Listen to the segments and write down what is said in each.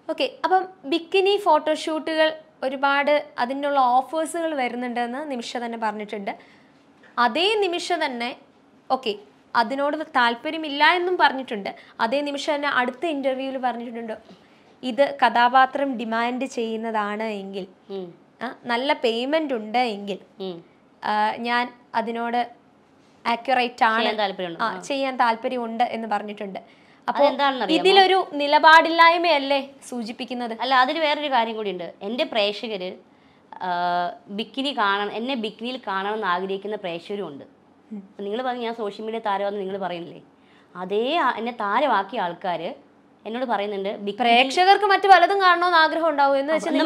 Okay, അപ്പം bikini ഫോട്ടോഷൂട്ടുകൾ ഒരുപാട് അതിനുള്ള ഓഫേഴ്സുകൾ വരുന്നുണ്ടെന്ന് നിമിഷ തന്നെ പറഞ്ഞിട്ടുണ്ട്. അതേ നിമിഷ തന്നെ ഓക്കെ അതിനോട് താല്പര്യമില്ല എന്നും പറഞ്ഞിട്ടുണ്ട്. അതേ നിമിഷം തന്നെ അടുത്ത ഇൻ്റർവ്യൂവിൽ പറഞ്ഞിട്ടുണ്ട്, ഇത് കഥാപാത്രം ഡിമാൻഡ് ചെയ്യുന്നതാണ് എങ്കിൽ, നല്ല പേയ്മെൻ്റ് ഉണ്ട് എങ്കിൽ ഞാൻ അതിനോട് ആക്യുറേറ്റ് ആണ്, ചെയ്യാൻ താല്പര്യമുണ്ട് എന്ന് പറഞ്ഞിട്ടുണ്ട്. അപ്പോൾ ഇതിലൊരു നിലപാടില്ലായ്മയല്ലേ സൂചിപ്പിക്കുന്നത്? അല്ല, അതിൽ വേറൊരു കാര്യം കൂടിയുണ്ട്. എൻ്റെ പ്രേക്ഷകർ ബിക്കിനി കാണണം, എന്നെ ബിക്കിനിയിൽ കാണണമെന്ന് ആഗ്രഹിക്കുന്ന പ്രേക്ഷകരും ഉണ്ട്. നിങ്ങൾ പറഞ്ഞു ഞാൻ സോഷ്യൽ മീഡിയ താരമാണെന്ന് നിങ്ങൾ പറയുന്നില്ലേ, അതേ എന്നെ താരമാക്കിയ ആൾക്കാർ എന്നോട് പറയുന്നുണ്ട് പ്രേക്ഷകർക്ക് മറ്റു പലതും കാണണമെന്ന് ആഗ്രഹം ഉണ്ടാവും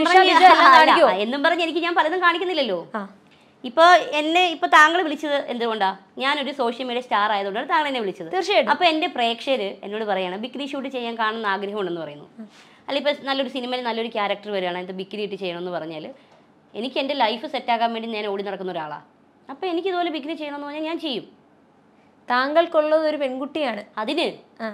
എന്നും പറഞ്ഞ് എനിക്ക് ഞാൻ പലതും കാണിക്കുന്നില്ലല്ലോ. ഇപ്പൊ എന്നെ ഇപ്പൊ താങ്കൾ വിളിച്ചത് എന്തുകൊണ്ടാ? ഞാനൊരു സോഷ്യൽ മീഡിയ സ്റ്റാർ ആയതുകൊണ്ടാണ് താങ്കൾ എന്നെ വിളിച്ചത്. തീർച്ചയായിട്ടും. അപ്പൊ എന്റെ പ്രേക്ഷകര് എന്നോട് പറയണം ബിക്കിനി ഷൂട്ട് ചെയ്യാൻ കാണുന്ന ആഗ്രഹമുണ്ടെന്ന് പറയുന്നു. അല്ല, ഇപ്പൊ നല്ലൊരു സിനിമയിൽ നല്ലൊരു ക്യാരക്ടർ വരികയാണ്, ഇത് ബിക്കിനി ഇട്ട് ചെയ്യണമെന്ന് പറഞ്ഞാൽ എനിക്ക് എൻ്റെ ലൈഫ് സെറ്റാക്കാൻ വേണ്ടി ഞാൻ ഓടി നടക്കുന്ന ഒരാളാണ്. അപ്പൊ എനിക്ക് ഇതുപോലെ ബിക്കിനി ചെയ്യണമെന്ന് പറഞ്ഞാൽ ഞാൻ ചെയ്യും. താങ്കൾക്കുള്ളത് ഒരു പെൺകുട്ടിയാണ്, അതിന്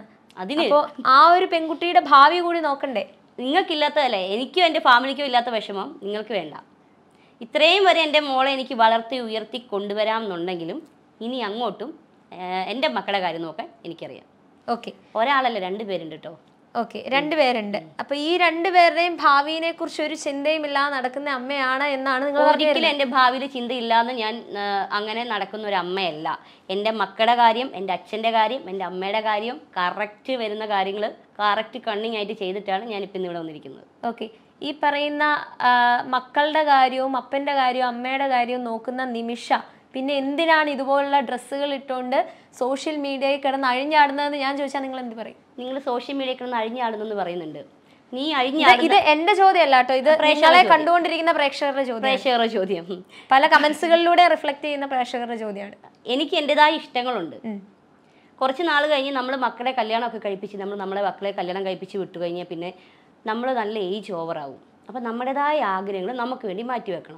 ആ ഒരു പെൺകുട്ടിയുടെ ഭാവി കൂടി നോക്കണ്ടേ? നിങ്ങൾക്കില്ലാത്തതല്ലേ എനിക്കും എൻ്റെ ഫാമിലിക്കും ഇല്ലാത്ത വിഷമം നിങ്ങൾക്ക് വേണ്ട. ഇത്രയും വരെ എൻ്റെ മോളെ എനിക്ക് വളർത്തി ഉയർത്തി കൊണ്ടുവരാം എന്നുണ്ടെങ്കിലും ഇനി അങ്ങോട്ടും എൻ്റെ മക്കളുടെ കാര്യം നോക്കാൻ എനിക്കറിയാം. ഓക്കെ, ഒരാളല്ല, 2 പേരുണ്ട് കേട്ടോ. ഓക്കെ, 2 പേരുണ്ട്. അപ്പൊ ഈ 2 പേരുടെയും ഭാവിയെ കുറിച്ച് ഒരു ചിന്തയും ഇല്ലാതെ നടക്കുന്ന അമ്മയാണ് എന്നാണ് നിങ്ങൾ? ഒരിക്കലും എൻ്റെ ഭാവിയിൽ ചിന്തയില്ലാതെ ഞാൻ അങ്ങനെ നടക്കുന്ന ഒരു അമ്മയല്ല. എൻ്റെ മക്കളുടെ കാര്യം, എൻ്റെ അച്ഛൻ്റെ കാര്യം, എൻ്റെ അമ്മയുടെ കാര്യം, കറക്റ്റ് വരുന്ന കാര്യങ്ങൾ കറക്റ്റ് കണ്ണിങ് ആയിട്ട് ചെയ്തിട്ടാണ് ഞാനിപ്പോൾ ഇന്ന് ഇവിടെ വന്നിരിക്കുന്നത്. ഓക്കെ, ഈ പറയുന്ന മക്കളുടെ കാര്യവും അപ്പൻ്റെ കാര്യവും അമ്മയുടെ കാര്യവും നോക്കുന്ന നിമിഷ പിന്നെ എന്തിനാണ് ഇതുപോലുള്ള ഡ്രസ്സുകൾ ഇട്ടുകൊണ്ട് സോഷ്യൽ മീഡിയയിൽ കിടന്ന് അഴിഞ്ഞാടുന്നതെന്ന് ഞാൻ ചോദിച്ചാൽ നിങ്ങൾ എന്ത് പറയും? നിങ്ങൾ സോഷ്യൽ മീഡിയയിൽ കിടന്ന് അഴിഞ്ഞാടുന്നെന്ന് പറയുന്നുണ്ട്. നീ ഇത് എന്റെ ചോദ്യമല്ല കേട്ടോ, ഇത് നിങ്ങളെ കണ്ടുകൊണ്ടിരിക്കുന്ന പ്രേക്ഷകരുടെ ചോദ്യം, പല കമന്റ്സുകളിലൂടെ റിഫ്ലക്ട് ചെയ്യുന്ന പ്രേക്ഷകരുടെ ചോദ്യമാണ്. എനിക്ക് എൻ്റെതായ ഇഷ്ടങ്ങളുണ്ട്. കുറച്ച് നാൾ കഴിഞ്ഞ് നമ്മൾ മക്കളെ കല്യാണമൊക്കെ കഴിപ്പിച്ച് നമ്മളെ മക്കളെ കല്യാണം കഴിപ്പിച്ച് വിട്ടു കഴിഞ്ഞാൽ പിന്നെ നമ്മൾ നല്ല ഏജ് ഓവറാവും. അപ്പം നമ്മുടേതായ ആഗ്രഹങ്ങൾ നമുക്ക് വേണ്ടി മാറ്റിവെക്കണം.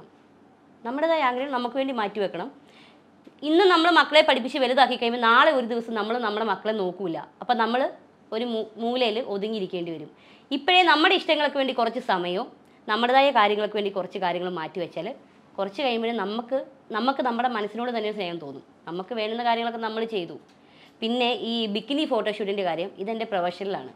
ഇന്ന് നമ്മൾ മക്കളെ പഠിപ്പിച്ച് വലുതാക്കി കഴിയുമ്പോൾ നാളെ ഒരു ദിവസം നമ്മൾ നമ്മുടെ മക്കളെ നോക്കൂല. അപ്പം നമ്മൾ ഒരു മൂലയിൽ ഒതുങ്ങിയിരിക്കേണ്ടി വരും. ഇപ്പോഴേ നമ്മുടെ ഇഷ്ടങ്ങൾക്ക് വേണ്ടി കുറച്ച് സമയവും നമ്മുടേതായ കാര്യങ്ങൾക്ക് വേണ്ടി കുറച്ച് കാര്യങ്ങൾ മാറ്റി വെച്ചാൽ കുറച്ച് കഴിയുമ്പോഴേ നമുക്ക് നമ്മുടെ മനസ്സിനോട് തന്നെ സ്നേഹം തോന്നും. നമുക്ക് വേണ്ടുന്ന കാര്യങ്ങളൊക്കെ നമ്മൾ ചെയ്തു. പിന്നെ ഈ ബിക്കിനി ഫോട്ടോഷൂട്ടിൻ്റെ കാര്യം, ഇതെൻ്റെ പ്രൊഫഷണലാണ്.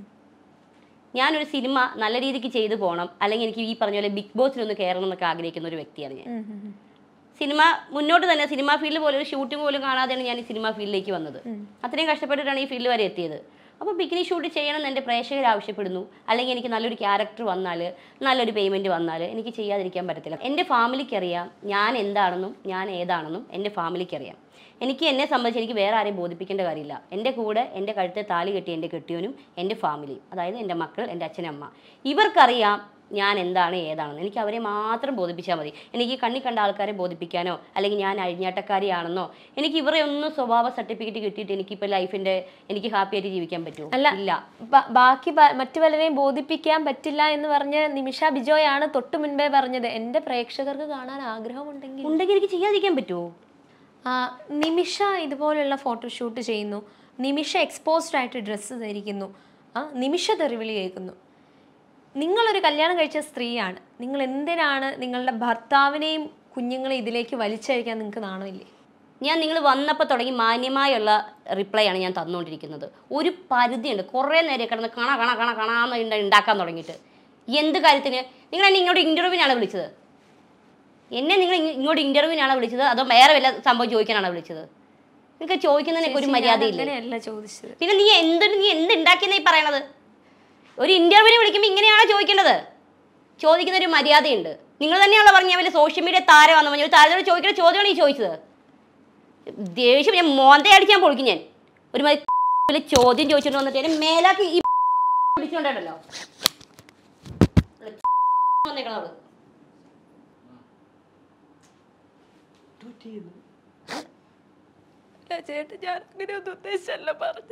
ഞാനൊരു സിനിമ നല്ല രീതിക്ക് ചെയ്തു പോകണം, അല്ലെങ്കിൽ എനിക്ക് ഈ പറഞ്ഞ പോലെ ബിഗ് ബോസിലൊന്ന് കയറണം എന്നൊക്കെ ആഗ്രഹിക്കുന്ന ഒരു വ്യക്തിയാണ് ഞാൻ. സിനിമ മുന്നോട്ട് തന്നെ സിനിമാ ഫീൽഡ് പോലെ ഒരു ഷൂട്ടിംഗ് പോലും കാണാതെയാണ് ഞാൻ ഈ സിനിമാ ഫീൽഡിലേക്ക് വന്നത്. അത്രയും കഷ്ടപ്പെട്ടിട്ടാണ് ഈ ഫീൽഡ് വരെ എത്തിയത്. അപ്പോൾ ബിക്കിനി ഷൂട്ട് ചെയ്യണം എന്ന് എൻ്റെ പ്രേക്ഷകർ ആവശ്യപ്പെടുന്നു, അല്ലെങ്കിൽ എനിക്ക് നല്ലൊരു ക്യാരക്ടർ വന്നാൽ, നല്ലൊരു പേയ്മെൻറ്റ് വന്നാൽ എനിക്ക് ചെയ്യാതിരിക്കാൻ പറ്റത്തില്ല. എൻ്റെ ഫാമിലിക്കറിയാം ഞാൻ എന്താണെന്നും ഞാൻ ഏതാണെന്നും എൻ്റെ ഫാമിലിക്കറിയാം. എനിക്ക് എന്നെ സംബന്ധിച്ച് എനിക്ക് വേറെ ആരെയും ബോധിപ്പിക്കേണ്ട കാര്യമില്ല. എൻ്റെ കൂടെ എൻ്റെ കഴുത്തെ താലി കെട്ടി എൻ്റെ കെട്ടിയവനും എൻ്റെ ഫാമിലിയും, അതായത് എൻ്റെ മക്കൾ, എൻ്റെ അച്ഛനമ്മ, ഇവർക്കറിയാം ഞാൻ എന്താണ് ഏതാണെന്ന്. എനിക്ക് അവരെ മാത്രം ബോധിപ്പിച്ചാൽ മതി. എനിക്ക് കണ്ണി കണ്ട ആൾക്കാരെ ബോധിപ്പിക്കാനോ അല്ലെങ്കിൽ ഞാൻ അഴിഞ്ഞാട്ടക്കാരിയാണെന്നോ എനിക്ക് ഇവരെ ഒന്നും സ്വഭാവ സർട്ടിഫിക്കറ്റ് കിട്ടിയിട്ട് എനിക്കിപ്പോൾ എനിക്ക് ഹാപ്പി ആയിട്ട് ജീവിക്കാൻ പറ്റുമോ? ഇല്ല. ബാക്കി മറ്റു പലരെയും ബോധിപ്പിക്കാൻ പറ്റില്ല എന്ന് പറഞ്ഞ നിമിഷ ബിജോയാണ് തൊട്ട് മുൻപേ പറഞ്ഞത് എൻ്റെ പ്രേക്ഷകർക്ക് കാണാൻ ആഗ്രഹമുണ്ടെങ്കിൽ എനിക്ക് ചെയ്യാതിരിക്കാൻ പറ്റുമോ? നിമിഷ ഇതുപോലുള്ള ഫോട്ടോഷൂട്ട് ചെയ്യുന്നു, നിമിഷ എക്സ്പോസ്ഡ് ആയിട്ട് ഡ്രസ്സ് ധരിക്കുന്നു, നിമിഷ തെറിവിളി കേൾക്കുന്നു. നിങ്ങളൊരു കല്യാണം കഴിച്ച സ്ത്രീയാണ്, നിങ്ങൾ എന്തിനാണ് നിങ്ങളുടെ ഭർത്താവിനെയും കുഞ്ഞുങ്ങളെയും ഇതിലേക്ക് വലിച്ചഴിക്കാൻ നിങ്ങൾക്ക് നാണമില്ലേ? നിങ്ങൾ വന്നപ്പോൾ തുടങ്ങി മാന്യമായുള്ള റിപ്ലൈ ആണ് ഞാൻ തന്നുകൊണ്ടിരിക്കുന്നത്. ഒരു പരിധിയുണ്ട്. കുറേ നേരം കിടന്ന് കാണാന്ന് ഉണ്ടാക്കാൻ തുടങ്ങിയിട്ട് എന്ത് കാര്യത്തിന്? നിങ്ങൾ എന്നെ ഇങ്ങോട്ട് ഇൻ്റർവ്യൂവിനാണ് വിളിച്ചത്? നിങ്ങൾ ഇങ്ങോട്ട് ഇൻ്റർവ്യൂവിനാണോ വിളിച്ചത്, അതോ വേറെ വല്ല സംഭവം ചോദിക്കാനാണോ വിളിച്ചത്? നിങ്ങൾക്ക് ചോദിക്കുന്നതിനൊക്കെ ഒരു മര്യാദയില്ല. പിന്നെ നീ എന്തുണ്ടാക്കിയെന്ന് ഈ പറയണത്? ഒരു ഇൻ്റർവ്യൂവിന് വിളിക്കുമ്പോൾ ഇങ്ങനെയാണോ ചോദിക്കേണ്ടത്? ചോദിക്കുന്ന ഒരു മര്യാദയുണ്ട്. നിങ്ങൾ തന്നെയാണല്ലോ പറഞ്ഞ വലിയ സോഷ്യൽ മീഡിയ താരമാണെന്ന് പറഞ്ഞു. ഒരു താരത്തോട് ചോദിക്കുന്ന ചോദ്യമാണ് ഈ ചോദിച്ചത്. ദേഷ്യം ഞാൻ മോന്തയടിക്കാൻ പൊളിക്കും. ഞാൻ ഒരു വലിയ ചോദ്യം ചോദിച്ചിട്ട് വന്നിട്ട് മേലാക്കി ഈ വിളിച്ചുകൊണ്ടല്ലോ വന്നേക്കണത്. ചേട്ടൻ ഞാൻ അങ്ങനെ ഒന്നും ഉദ്ദേശിച്ചല്ല പറഞ്ഞത്.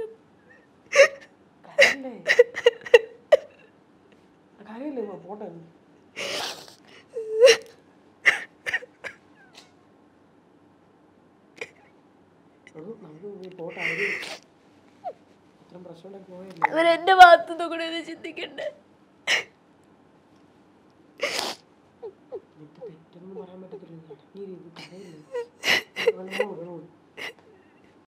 അവരെന്റെ ഭാഗത്തുനിന്ന് കൂടെ ഒന്ന് ചിന്തിക്കണ്ടേ? പറയാൻ പറ്റത്തില്ല. നീ ഇത്